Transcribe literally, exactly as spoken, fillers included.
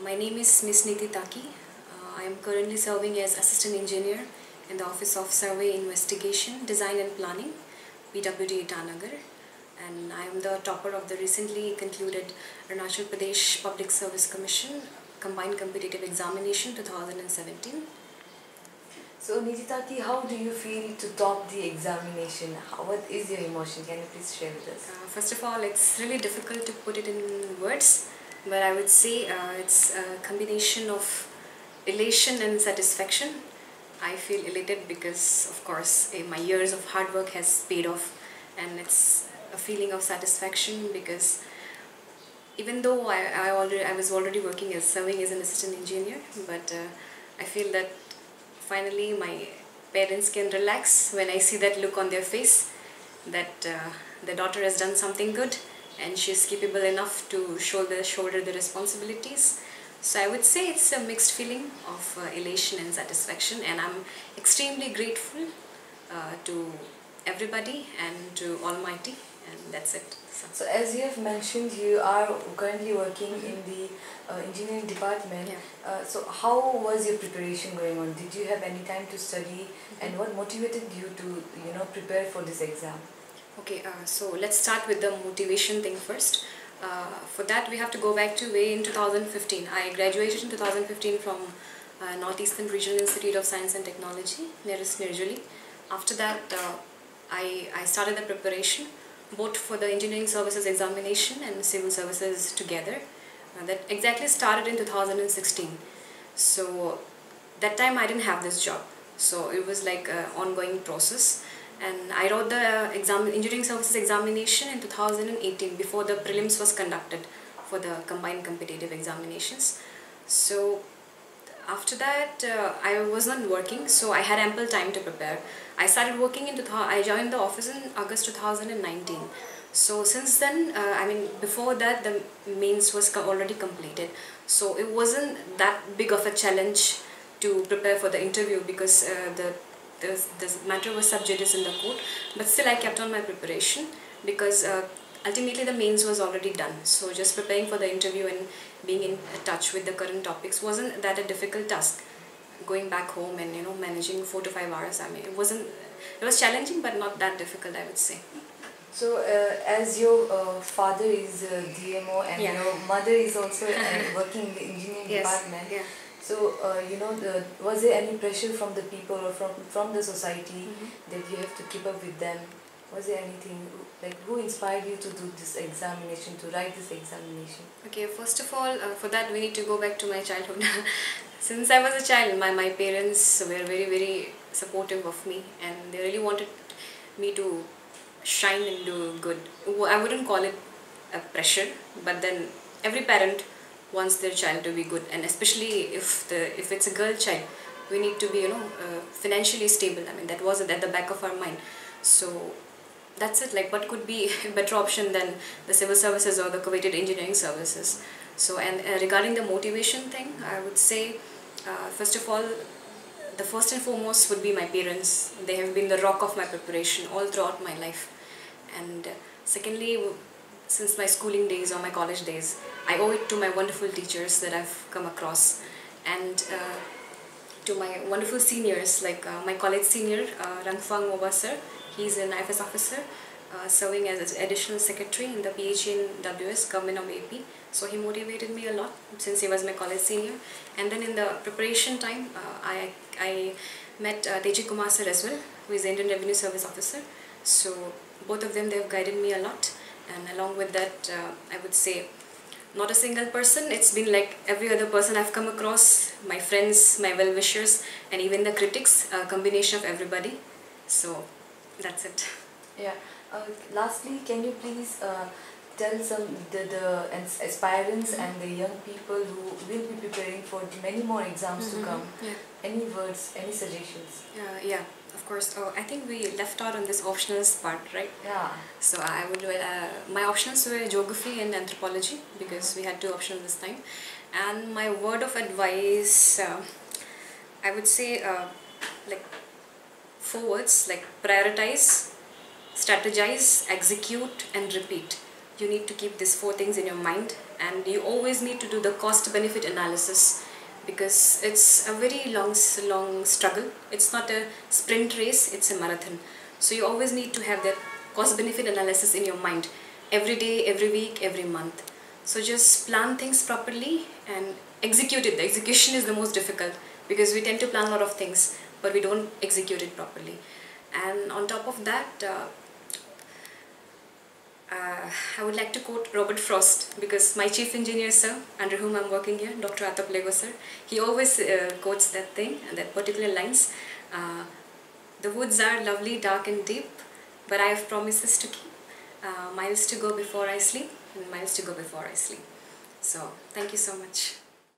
my name is Miss Niti Taki. Uh, I am currently serving as Assistant Engineer in the Office of Survey Investigation, Design and Planning, P W D Itanagar. And I am the topper of the recently concluded Arunachal Pradesh Public Service Commission Combined Competitive Examination twenty seventeen. So Niti Taki, how do you feel to top the examination? How, what is your emotion? Can you please share with us? Uh, first of all, it's really difficult to put it in words, but I would say uh, it's a combination of elation and satisfaction. I feel elated because, of course, eh, my years of hard work has paid off, and it's a feeling of satisfaction because even though I, I already I was already working as serving as an assistant engineer, but uh, I feel that finally my parents can relax when I see that look on their face that uh, the daughter has done something good and she is capable enough to shoulder shoulder the responsibilities. So I would say it's a mixed feeling of uh, elation and satisfaction, and I'm extremely grateful uh, to everybody and to Almighty, and that's it. So, so as you have mentioned, you are currently working in the uh, engineering department. Yeah. Uh, so how was your preparation going on? Did you have any time to study, and what motivated you to you know prepare for this exam? Okay, uh, so let's start with the motivation thing first. Uh, for that we have to go back to way in two thousand fifteen. I graduated in two thousand fifteen from uh, Northeastern Regional Institute of Science and Technology, nearest Nirjuli. After that uh, I, I started the preparation both for the engineering services examination and civil services together. Uh, that exactly started in two thousand sixteen. So that time I didn't have this job, so it was like an ongoing process. And I wrote the exam, engineering services examination in two thousand eighteen before the prelims was conducted for the combined competitive examinations. So after that uh, I was not working, so I had ample time to prepare. I started working in, I joined the office in August two thousand nineteen. So since then, uh, I mean before that the mains was already completed. So it wasn't that big of a challenge to prepare for the interview because uh, the The, the matter was sub judice in the court, but still I kept on my preparation because uh, ultimately the mains was already done. So just preparing for the interview and being in touch with the current topics wasn't that a difficult task. Going back home and you know managing four to five hours, I mean it wasn't, it was challenging but not that difficult, I would say. So uh, as your uh, father is a D M O and Yeah. your mother is also uh, working in the engineering Yes. department. Yeah. So, uh, you know, the, was there any pressure from the people or from, from the society Mm-hmm. that you have to keep up with them? Was there anything, like, who inspired you to do this examination, to write this examination? Okay, first of all, uh, for that we need to go back to my childhood. Since I was a child, my, my parents were very, very supportive of me, and they really wanted me to shine and do good. I wouldn't call it a pressure, but then every parent wants their child to be good, and especially if the if it's a girl child, we need to be you know uh, financially stable. I mean that was at the back of our mind. So that's it. Like, what could be a better option than the civil services or the coveted engineering services? So and uh, regarding the motivation thing, I would say uh, first of all, the first and foremost would be my parents. They have been the rock of my preparation all throughout my life, and uh, secondly, since my schooling days or my college days, I owe it to my wonderful teachers that I've come across, and uh, to my wonderful seniors, like uh, my college senior, uh, Rangfang Moba sir. He's an I F S officer uh, serving as additional secretary in the P H in W S, Government of A P. So he motivated me a lot since he was my college senior. And then in the preparation time, uh, I, I met uh, Teji Kumar sir as well, who is the Indian Revenue Service officer. So both of them, they've guided me a lot. And along with that, uh, I would say, not a single person, it's been like every other person I've come across, my friends, my well-wishers, and even the critics, a combination of everybody. So that's it. Yeah. Uh, lastly, can you please uh, tell some the, the aspirants and the young people who will be preparing for many more exams Mm-hmm. to come, Yeah. any words, any suggestions? Uh, yeah, of course. Oh, I think we left out on this optionals part, right? Yeah. So I would, uh, my options were geography and anthropology because we had two options this time. And my word of advice, uh, I would say uh, like four words, like prioritize, strategize, execute, and repeat. You need to keep these four things in your mind and you always need to do the cost benefit analysis, because it's a very long long struggle. It's not a sprint race, it's a marathon. So you always need to have that cost benefit analysis in your mind every day, every week, every month. So just plan things properly and execute it. The execution is the most difficult, because we tend to plan a lot of things but we don't execute it properly. And on top of that, uh, uh, I would like to quote Robert Frost, because my chief engineer sir, under whom I'm working here, Doctor Atap Lego sir, he always uh, quotes that thing, that particular lines. Uh, the woods are lovely, dark and deep, but I have promises to keep. Uh, miles to go before I sleep, and miles to go before I sleep. So thank you so much.